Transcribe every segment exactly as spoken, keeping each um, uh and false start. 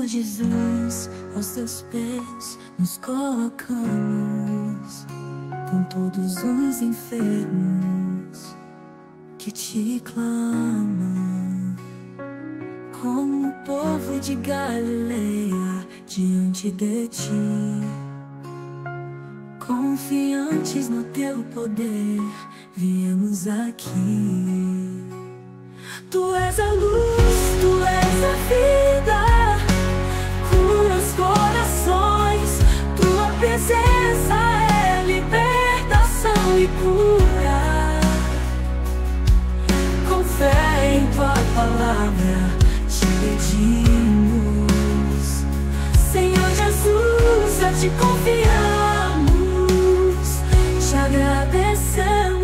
Jesus, aos teus pés nos colocamos, com todos os enfermos que te clamam, como o povo de Galileia diante de ti. Confiantes no teu poder, viemos aqui. Tu és a luz, tu és a vida, cura os corações. Tua presença é libertação e cura. Com fé em tua palavra te pedimos, Senhor Jesus, a te confiamos, te agradecemos.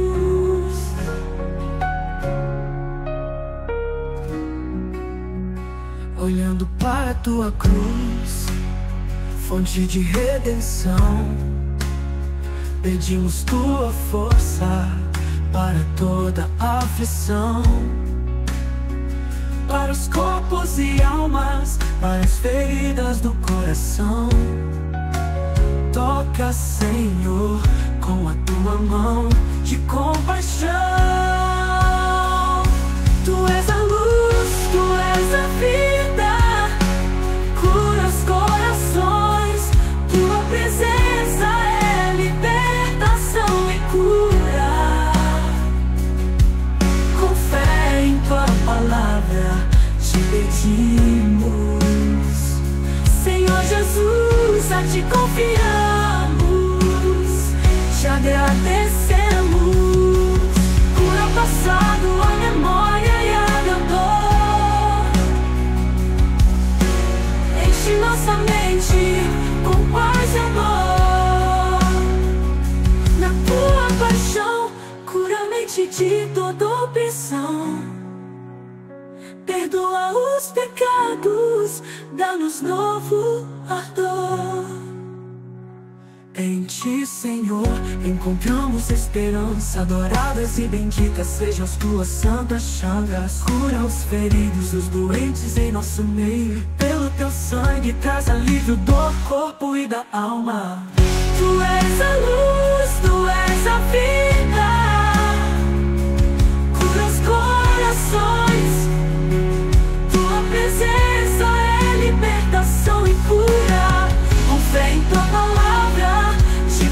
Olhando para a tua cruz, fonte de redenção, pedimos tua força para toda aflição, para os corpos e almas, para as feridas do coração. Toca, Senhor, com a tua mão de compaixão. Tu és a luz, tu és a vida, cura os corações. Tua presença é libertação e cura. Com fé em tua palavra te pedimos, Senhor Jesus, a te confiamos, te agradecemos. Cura o passado, a memória e a dor. Enche nossa mente com paz e amor. Na tua paixão, cura a mente de toda opressão. Perdoa os pecados, dá-nos novo ardor. Em ti, Senhor, encontramos esperança. Adoradas e benditas sejam as tuas santas chagas. Cura os feridos, os doentes em nosso meio. Pelo teu sangue traz alívio do corpo e da alma. Tu és a luz, tu és a vida, cura os corações. Tua presença é libertação e cura. Com fé em tua palavra te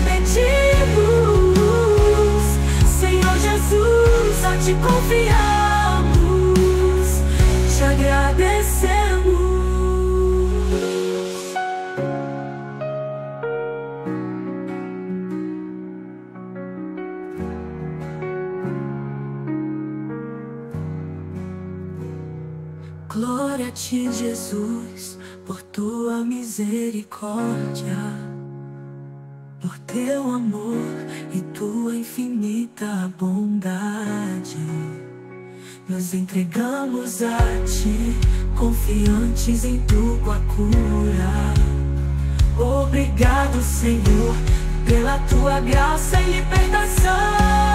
pedimos, Senhor Jesus, a te confiamos, te agradecemos. Glória a ti, Jesus, por tua misericórdia, por teu amor e tua infinita bondade. Nos entregamos a ti, confiantes em tua cura. Obrigado, Senhor, pela tua graça e libertação.